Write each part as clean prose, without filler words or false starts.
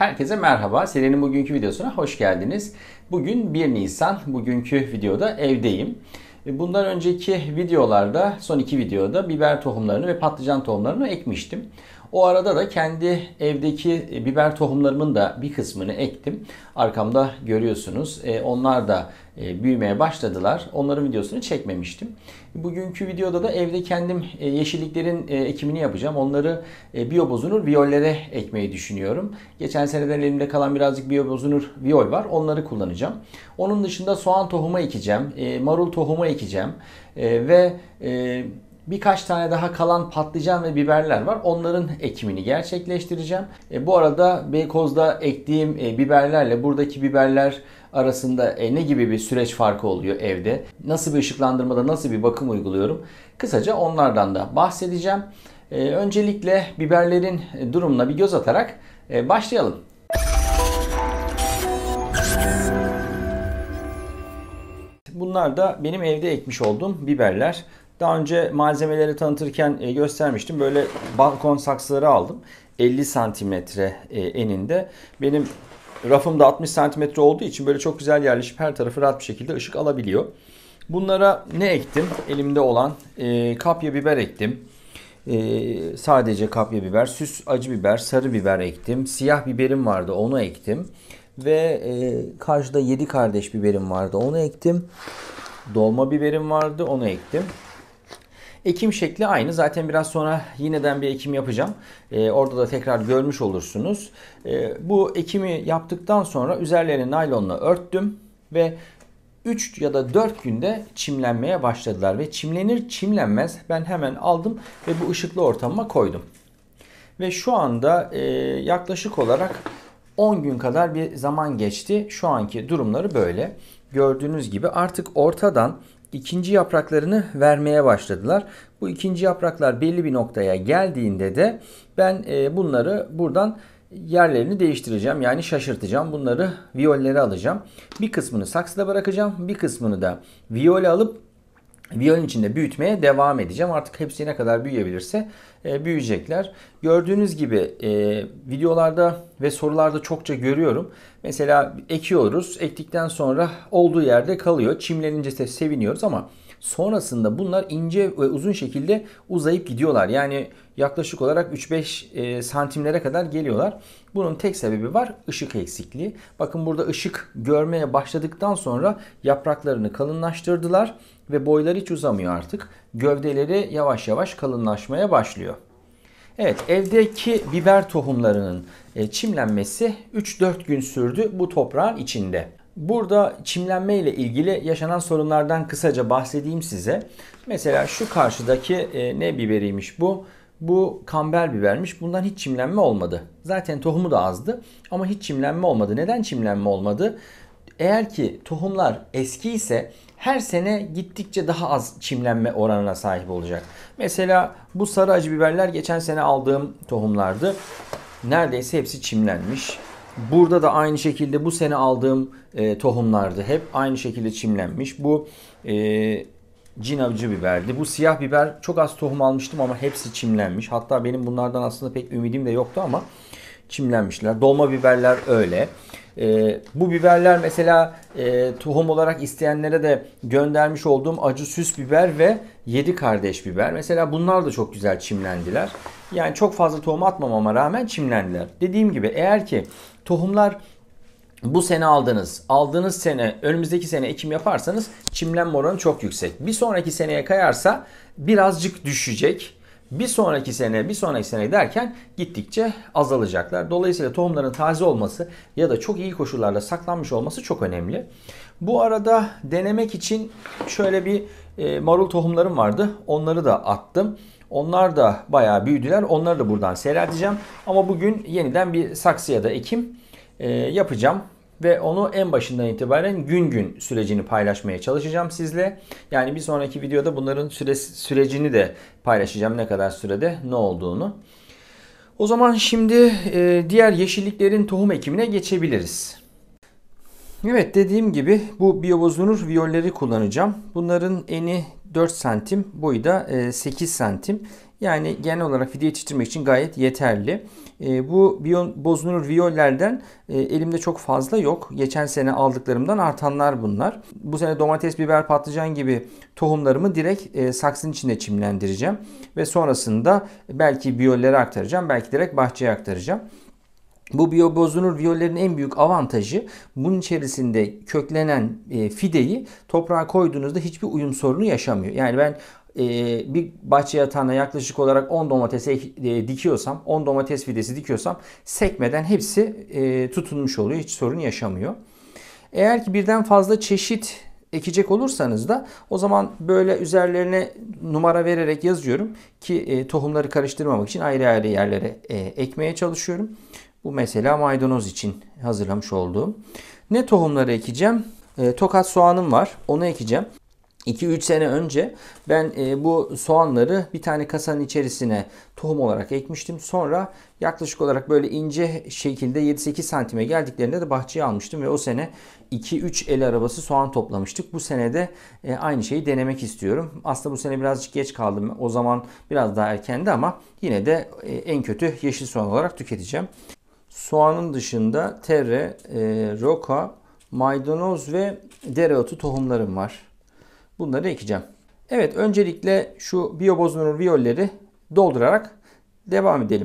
Herkese merhaba. Serinin bugünkü videosuna hoş geldiniz. Bugün 1 Nisan. Bugünkü videoda evdeyim. Bundan önceki videolarda, son iki videoda biber tohumlarını ve patlıcan tohumlarını ekmiştim. O arada da kendi evdeki biber tohumlarımın da bir kısmını ektim. Arkamda görüyorsunuz. Onlar da büyümeye başladılar. Onların videosunu çekmemiştim. Bugünkü videoda da evde kendim yeşilliklerin ekimini yapacağım. Onları biyobozunur viyollere ekmeyi düşünüyorum. Geçen seneden elimde kalan birazcık biyobozunur viyol var. Onları kullanacağım. Onun dışında soğan tohumu ekeceğim. Marul tohumu ekeceğim. Ve birkaç tane daha kalan patlıcan ve biberler var. Onların ekimini gerçekleştireceğim. Bu arada Beykoz'da ektiğim biberlerle buradaki biberler arasında ne gibi bir süreç farkı oluyor evde? Nasıl bir ışıklandırmada nasıl bir bakım uyguluyorum? Kısaca onlardan da bahsedeceğim. Öncelikle biberlerin durumuna bir göz atarak başlayalım. Bunlar da benim evde ekmiş olduğum biberler. Daha önce malzemeleri tanıtırken göstermiştim. Böyle balkon saksıları aldım. 50 santimetre eninde. Benim rafım da 60 santimetre olduğu için böyle çok güzel yerleşip her tarafı rahat bir şekilde ışık alabiliyor. Bunlara ne ektim? Elimde olan kapya biber ektim. Sadece kapya biber, süs acı biber, sarı biber ektim. Siyah biberim vardı, onu ektim. Ve karşıda 7 kardeş biberim vardı, onu ektim. Dolma biberim vardı, onu ektim. Ekim şekli aynı. Zaten biraz sonra yineden bir ekim yapacağım. Orada da tekrar görmüş olursunuz. Bu ekimi yaptıktan sonra üzerlerini naylonla örttüm ve 3 ya da 4 günde çimlenmeye başladılar. Ve çimlenir çimlenmez ben hemen aldım ve bu ışıklı ortamıma koydum. Ve şu anda yaklaşık olarak 10 gün kadar bir zaman geçti. Şu anki durumları böyle. Gördüğünüz gibi artık ortadan ikinci yapraklarını vermeye başladılar. Bu ikinci yapraklar belli bir noktaya geldiğinde de ben bunları buradan yerlerini değiştireceğim. Yani şaşırtacağım. Bunları viyollere alacağım. Bir kısmını saksıda bırakacağım. Bir kısmını da viyole alıp viyolün içinde büyütmeye devam edeceğim. Artık hepsi ne kadar büyüyebilirse büyüyecekler. Gördüğünüz gibi videolarda ve sorularda çokça görüyorum. Mesela ekiyoruz. Ektikten sonra olduğu yerde kalıyor. Çimlenince de seviniyoruz ama sonrasında bunlar ince ve uzun şekilde uzayıp gidiyorlar. Yani yaklaşık olarak 3-5 santimlere kadar geliyorlar. Bunun tek sebebi var, ışık eksikliği. Bakın burada ışık görmeye başladıktan sonra yapraklarını kalınlaştırdılar ve boyları hiç uzamıyor artık. Gövdeleri yavaş yavaş kalınlaşmaya başlıyor. Evet, evdeki biber tohumlarının çimlenmesi 3-4 gün sürdü bu toprağın içinde. Burada çimlenme ile ilgili yaşanan sorunlardan kısaca bahsedeyim size. Mesela şu karşıdaki ne biberiymiş bu? Bu kamber bibermiş. Bundan hiç çimlenme olmadı. Zaten tohumu da azdı ama hiç çimlenme olmadı. Neden çimlenme olmadı? Eğer ki tohumlar eski ise her sene gittikçe daha az çimlenme oranına sahip olacak. Mesela bu sarı acı biberler geçen sene aldığım tohumlardı. Neredeyse hepsi çimlenmiş. Burada da aynı şekilde bu sene aldığım tohumlardı. Hep aynı şekilde çimlenmiş. Bu cin acı biberdi. Bu siyah biber çok az tohum almıştım ama hepsi çimlenmiş. Hatta benim bunlardan aslında pek ümidim de yoktu ama çimlenmişler. Dolma biberler öyle. Bu biberler mesela tohum olarak isteyenlere de göndermiş olduğum acı süs biber ve 7 kardeş biber. Mesela bunlar da çok güzel çimlendiler. Yani çok fazla tohum atmamama rağmen çimlendiler. Dediğim gibi eğer ki tohumlar bu sene aldığınız sene önümüzdeki sene ekim yaparsanız çimlenme oranı çok yüksek. Bir sonraki seneye kayarsa birazcık düşecek. Bir sonraki sene derken gittikçe azalacaklar. Dolayısıyla tohumların taze olması ya da çok iyi koşullarda saklanmış olması çok önemli. Bu arada denemek için şöyle bir marul tohumlarım vardı. Onları da attım. Onlar da bayağı büyüdüler. Onları da buradan seyrelteceğim. Ama bugün yeniden bir saksıya da ekim yapacağım. Ve onu en başından itibaren gün gün sürecini paylaşmaya çalışacağım sizle. Yani bir sonraki videoda bunların sürecini de paylaşacağım. Ne kadar sürede ne olduğunu. O zaman şimdi diğer yeşilliklerin tohum ekimine geçebiliriz. Evet, dediğim gibi bu biyobozunur viyolleri kullanacağım. Bunların eni 4 santim, boyu da 8 santim. Yani genel olarak fide yetiştirmek için gayet yeterli. Bu bozunur viyollerden elimde çok fazla yok. Geçen sene aldıklarımdan artanlar bunlar. Bu sene domates, biber, patlıcan gibi tohumlarımı direkt saksının içinde çimlendireceğim. Ve sonrasında belki biyollere aktaracağım, belki direkt bahçeye aktaracağım. Bu biyobozunur viyollerin en büyük avantajı, bunun içerisinde köklenen fideyi toprağa koyduğunuzda hiçbir uyum sorunu yaşamıyor. Yani ben bir bahçe yatağına yaklaşık olarak 10 domates dikiyorsam, 10 domates fidesi dikiyorsam sekmeden hepsi tutunmuş oluyor. Hiç sorun yaşamıyor. Eğer ki birden fazla çeşit ekecek olursanız da o zaman böyle üzerlerine numara vererek yazıyorum ki tohumları karıştırmamak için ayrı ayrı yerlere ekmeye çalışıyorum. Bu mesela maydanoz için hazırlamış olduğum. Ne tohumları ekeceğim? Tokat soğanım var. Onu ekeceğim. 2-3 sene önce ben bu soğanları bir tane kasanın içerisine tohum olarak ekmiştim. Sonra yaklaşık olarak böyle ince şekilde 7-8 santime geldiklerinde de bahçeye almıştım. Ve o sene 2-3 el arabası soğan toplamıştık. Bu sene de aynı şeyi denemek istiyorum. Aslında bu sene birazcık geç kaldım. O zaman biraz daha erkendi ama yine de en kötü yeşil soğan olarak tüketeceğim. Soğanın dışında tere, roka, maydanoz ve dereotu tohumlarım var. Bunları ekeceğim. Evet, öncelikle şu biyobozunur viyolleri doldurarak devam edelim.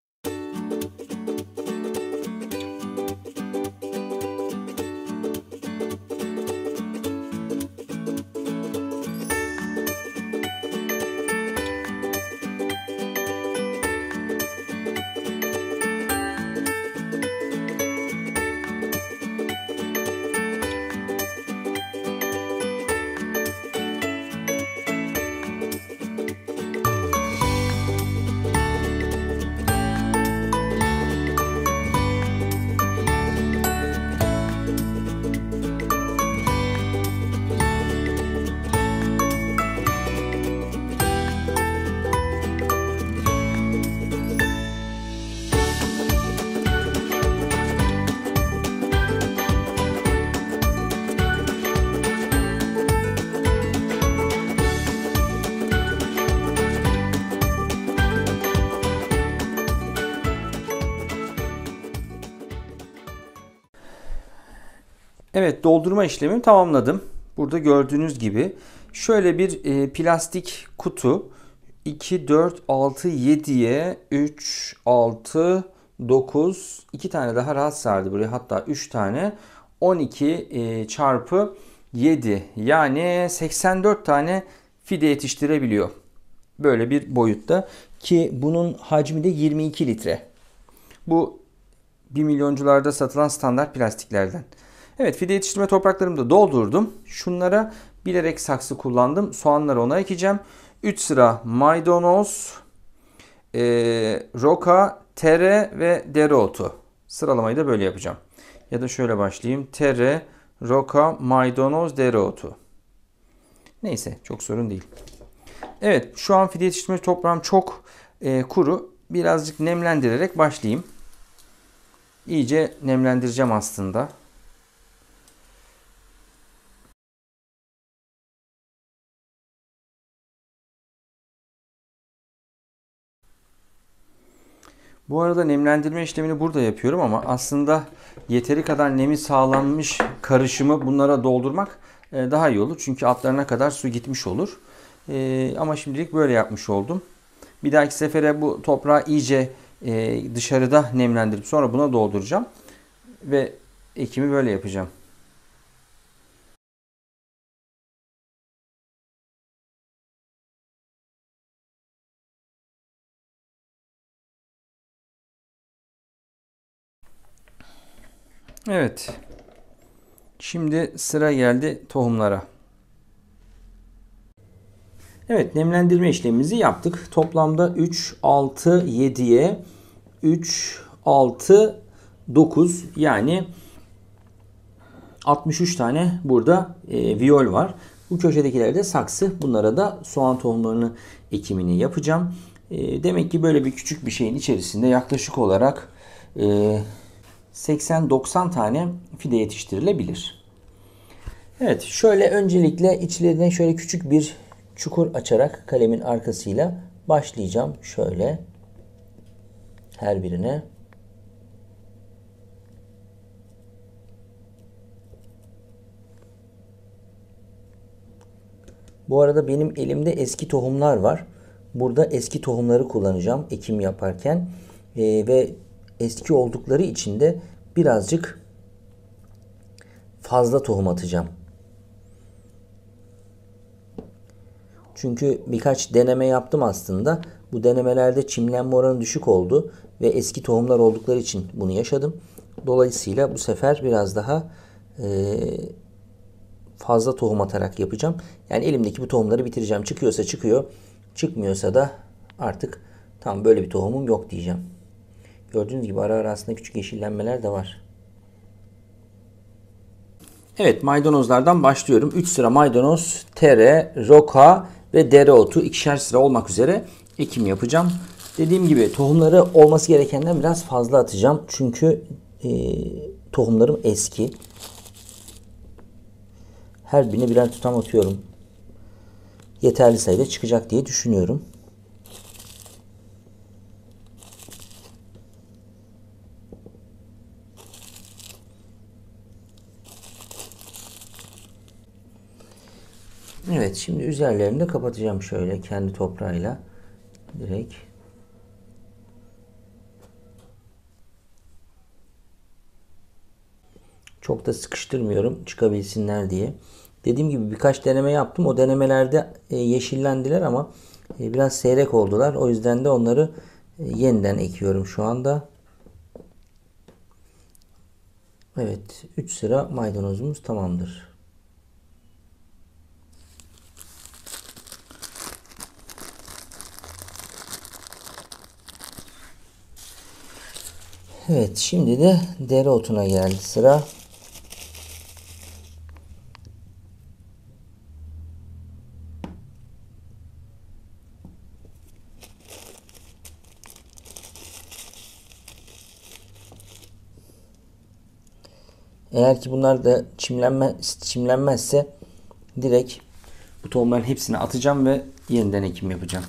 Evet, doldurma işlemimi tamamladım. Burada gördüğünüz gibi şöyle bir plastik kutu 2, 4, 6, 7'ye 3, 6, 9, 2 tane daha rahat sardı buraya, hatta 3 tane 12 çarpı 7 yani 84 tane fide yetiştirebiliyor. Böyle bir boyutta ki bunun hacmi de 22 litre. Bu 1 milyoncularda satılan standart plastiklerden. Evet, fide yetiştirme topraklarımı da doldurdum. Şunlara bilerek saksı kullandım. Soğanları ona ekeceğim. 3 sıra maydanoz, roka, tere ve dereotu. Sıralamayı da böyle yapacağım. Ya da şöyle başlayayım. Tere, roka, maydanoz, dereotu. Neyse, çok sorun değil. Evet, şu an fide yetiştirme toprağım çok kuru. Birazcık nemlendirerek başlayayım. İyice nemlendireceğim aslında. Bu arada nemlendirme işlemini burada yapıyorum ama aslında yeteri kadar nemi sağlanmış karışımı bunlara doldurmak daha iyi olur. Çünkü altlarına kadar su gitmiş olur. Ama şimdilik böyle yapmış oldum. Bir dahaki sefere bu toprağı iyice dışarıda nemlendirip sonra buna dolduracağım. Ve ekimi böyle yapacağım. Evet. Şimdi sıra geldi tohumlara. Evet, nemlendirme işlemimizi yaptık. Toplamda 3, 6, 7'ye 3, 6, 9 yani 63 tane burada viyol var. Bu köşedekiler de saksı. Bunlara da soğan tohumlarını ekimini yapacağım. Demek ki böyle bir küçük bir şeyin içerisinde yaklaşık olarak 80-90 tane fide yetiştirilebilir. Evet, şöyle öncelikle içlerine şöyle küçük bir çukur açarak kalemin arkasıyla Başlayacağım şöyle her birine. Bu arada benim elimde eski tohumlar var. Burada eski tohumları kullanacağım ekim yaparken. Ve eski oldukları için de birazcık fazla tohum atacağım. Çünkü birkaç deneme yaptım aslında. Bu denemelerde çimlenme oranı düşük oldu ve eski tohumlar oldukları için bunu yaşadım. Dolayısıyla bu sefer biraz daha fazla tohum atarak yapacağım. Yani elimdeki bu tohumları bitireceğim. Çıkıyorsa çıkıyor, çıkmıyorsa da artık tam böyle bir tohumum yok diyeceğim. Gördüğünüz gibi ara ara aslında küçük yeşillenmeler de var. Evet, maydanozlardan başlıyorum. 3 sıra maydanoz, tere, roka ve dereotu ikişer sıra olmak üzere ekim yapacağım. Dediğim gibi tohumları olması gerekenden biraz fazla atacağım. Çünkü tohumlarım eski. Her birine birer tutam atıyorum. Yeterli sayıda çıkacak diye düşünüyorum. Evet, şimdi üzerlerini de kapatacağım şöyle kendi toprağıyla direkt. Çok da sıkıştırmıyorum çıkabilsinler diye. Dediğim gibi birkaç deneme yaptım. O denemelerde yeşillendiler ama biraz seyrek oldular. O yüzden de onları yeniden ekiyorum şu anda. Evet, 3 sıra maydanozumuz tamamdır. Evet, şimdi de dereotuna geldi sıra. Eğer ki bunlar da çimlenmezse direkt bu tohumların hepsini atacağım ve yeniden ekim yapacağım.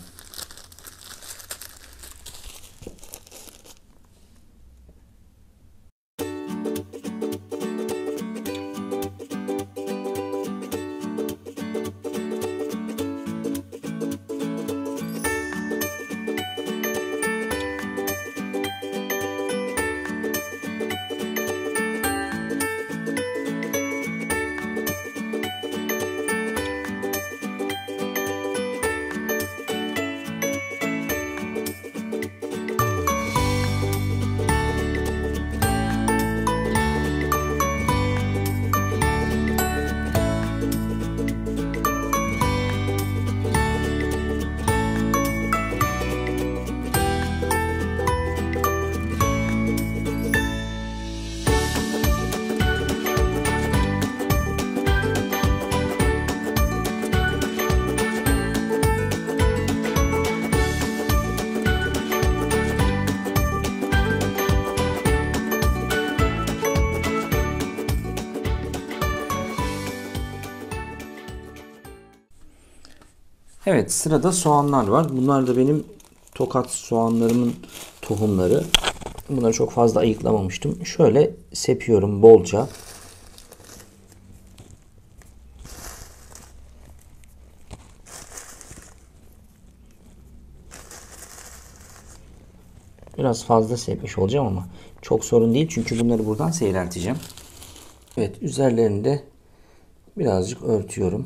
Evet, sırada soğanlar var. Bunlar da benim Tokat soğanlarımın tohumları. Bunları çok fazla ayıklamamıştım. Şöyle sepiyorum bolca. Biraz fazla sepmiş olacağım ama çok sorun değil. Çünkü bunları buradan seyrelteceğim. Evet, üzerlerini de birazcık örtüyorum.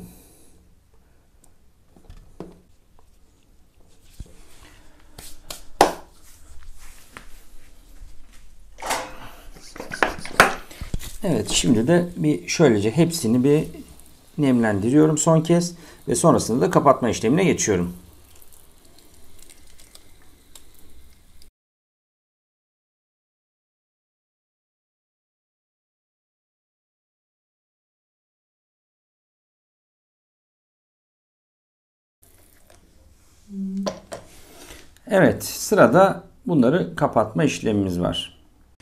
Evet, şimdi de bir şöylece hepsini bir nemlendiriyorum son kez ve sonrasında da kapatma işlemine geçiyorum. Evet, sırada bunları kapatma işlemimiz var.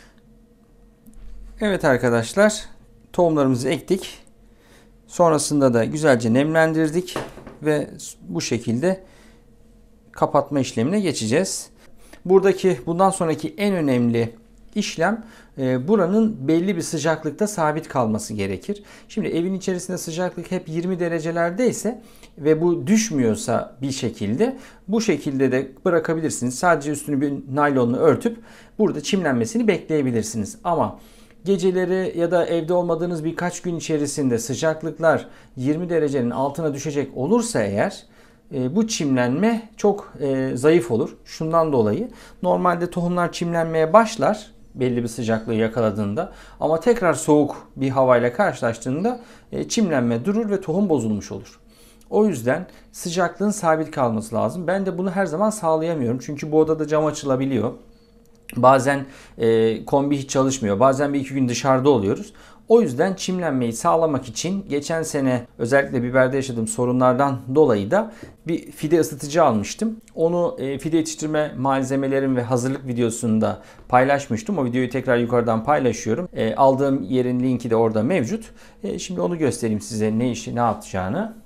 Evet arkadaşlar, tohumlarımızı ektik. Sonrasında da güzelce nemlendirdik ve bu şekilde kapatma işlemine geçeceğiz. Bundan sonraki en önemli işlem buranın belli bir sıcaklıkta sabit kalması gerekir. Şimdi evin içerisinde sıcaklık hep 20 derecelerdeyse ve bu düşmüyorsa bir şekilde, bu şekilde de bırakabilirsiniz. Sadece üstünü bir naylonla örtüp burada çimlenmesini bekleyebilirsiniz. Ama geceleri ya da evde olmadığınız birkaç gün içerisinde sıcaklıklar 20 derecenin altına düşecek olursa eğer, bu çimlenme çok zayıf olur. Şundan dolayı normalde tohumlar çimlenmeye başlar belli bir sıcaklığı yakaladığında, ama tekrar soğuk bir havayla karşılaştığında çimlenme durur ve tohum bozulmuş olur. O yüzden sıcaklığın sabit kalması lazım. Ben de bunu her zaman sağlayamıyorum. Çünkü bu odada cam açılabiliyor. Bazen kombi hiç çalışmıyor. Bazen bir iki gün dışarıda oluyoruz. O yüzden çimlenmeyi sağlamak için geçen sene özellikle biberde yaşadığım sorunlardan dolayı da bir fide ısıtıcı almıştım. Onu fide yetiştirme malzemelerim ve hazırlık videosunda paylaşmıştım. O videoyu tekrar yukarıdan paylaşıyorum. Aldığım yerin linki de orada mevcut. Şimdi onu göstereyim size ne yapacağını.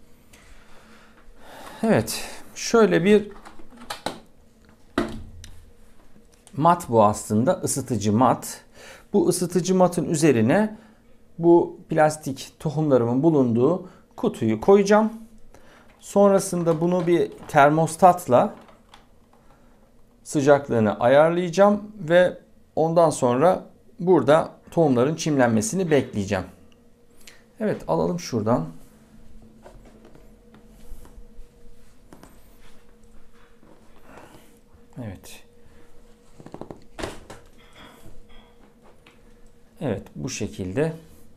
Evet, şöyle bir mat bu aslında, ısıtıcı mat. Bu ısıtıcı matın üzerine bu plastik tohumlarımın bulunduğu kutuyu koyacağım. Sonrasında bunu bir termostatla sıcaklığını ayarlayacağım ve ondan sonra burada tohumların çimlenmesini bekleyeceğim. Evet, alalım şuradan. Evet. Evet, bu şekilde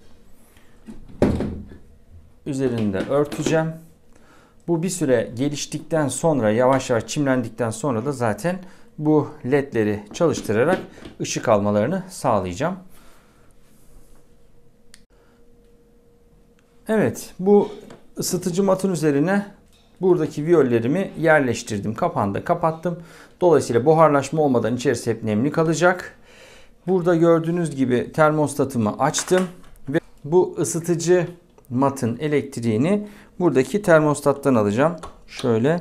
üzerinde örteceğim. Bu bir süre geliştikten sonra, yavaş yavaş çimlendikten sonra da zaten bu ledleri çalıştırarak ışık almalarını sağlayacağım. Evet, bu ısıtıcı matın üzerine buradaki viyollerimi yerleştirdim. Kapağını da kapattım. Dolayısıyla buharlaşma olmadan içerisi hep nemli kalacak. Burada gördüğünüz gibi termostatımı açtım ve bu ısıtıcı matın elektriğini buradaki termostattan alacağım. Şöyle.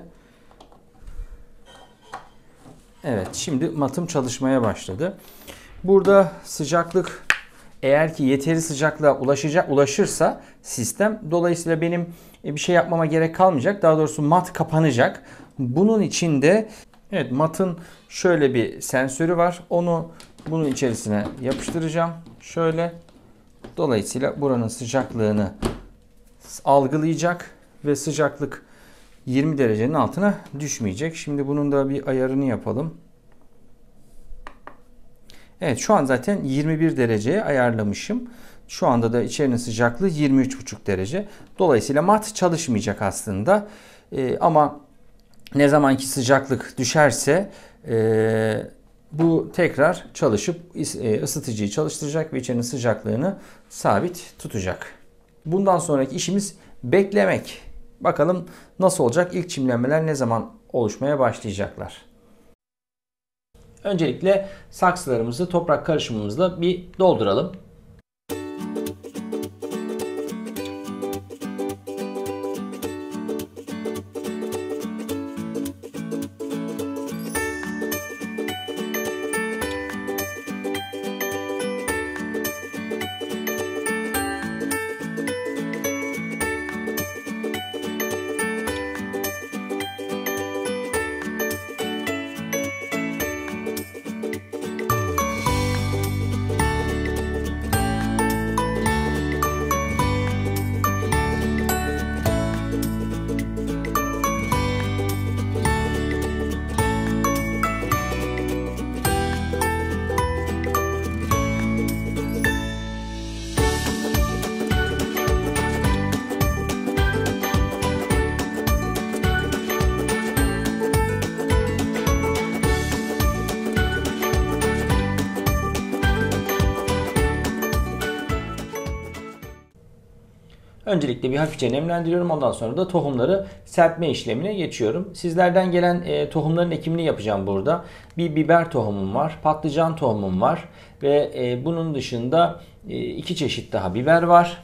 Evet, şimdi matım çalışmaya başladı. Burada sıcaklık eğer ki yeteri sıcaklığa ulaşırsa sistem, dolayısıyla benim bir şey yapmama gerek kalmayacak. Daha doğrusu mat kapanacak. Bunun için de evet, matın şöyle bir sensörü var. Onu bunun içerisine yapıştıracağım. Şöyle. Dolayısıyla buranın sıcaklığını algılayacak ve sıcaklık 20 derecenin altına düşmeyecek. Şimdi bunun da bir ayarını yapalım. Evet, şu an zaten 21 dereceye ayarlamışım. Şu anda da içerinin sıcaklığı 23,5 derece. Dolayısıyla mat çalışmayacak aslında. Ama ne zamanki sıcaklık düşerse bu tekrar çalışıp ısıtıcıyı çalıştıracak ve içerinin sıcaklığını sabit tutacak. Bundan sonraki işimiz beklemek. Bakalım nasıl olacak? İlk çimlenmeler ne zaman oluşmaya başlayacaklar? Öncelikle saksılarımızı toprak karışımımızla bir dolduralım. Öncelikle bir hafifçe nemlendiriyorum. Ondan sonra da tohumları serpme işlemine geçiyorum. Sizlerden gelen tohumların ekimini yapacağım burada. Bir biber tohumum var, patlıcan tohumum var ve bunun dışında 2 çeşit daha biber var.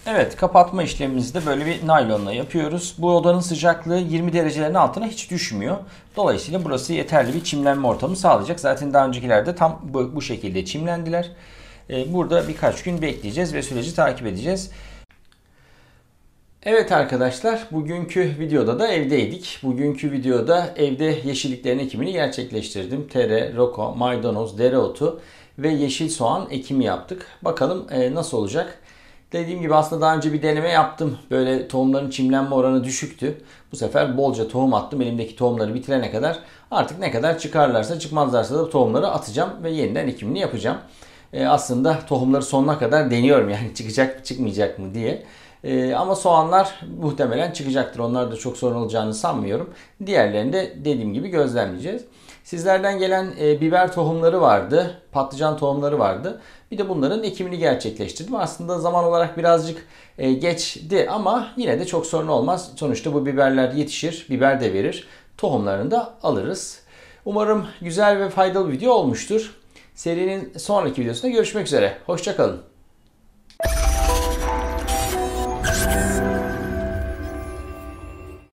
Evet, kapatma işlemimizi de böyle bir naylonla yapıyoruz. Bu odanın sıcaklığı 20 derecelerin altına hiç düşmüyor. Dolayısıyla burası yeterli bir çimlenme ortamı sağlayacak. Zaten daha öncekilerde tam bu şekilde çimlendiler. Burada birkaç gün bekleyeceğiz ve süreci takip edeceğiz. Evet arkadaşlar, bugünkü videoda da evdeydik. Bugünkü videoda evde yeşilliklerin ekimini gerçekleştirdim. Tere, roko, maydanoz, dereotu ve yeşil soğan ekimi yaptık. Bakalım nasıl olacak? Dediğim gibi aslında daha önce bir deneme yaptım. Böyle tohumların çimlenme oranı düşüktü. Bu sefer bolca tohum attım. Elimdeki tohumları bitirene kadar. Artık ne kadar çıkarlarsa çıkmazlarsa da tohumları atacağım ve yeniden ekimini yapacağım. Aslında tohumları sonuna kadar deniyorum yani çıkacak mı çıkmayacak mı diye. Ama soğanlar muhtemelen çıkacaktır. Onlar da çok sorun olacağını sanmıyorum. Diğerlerini de dediğim gibi gözlemleyeceğiz. Sizlerden gelen biber tohumları vardı. Patlıcan tohumları vardı. Bir de bunların ekimini gerçekleştirdim. Aslında zaman olarak birazcık geçti ama yine de çok sorun olmaz. Sonuçta bu biberler yetişir. Biber de verir. Tohumlarını da alırız. Umarım güzel ve faydalı bir video olmuştur. Serinin sonraki videosunda görüşmek üzere. Hoşça kalın.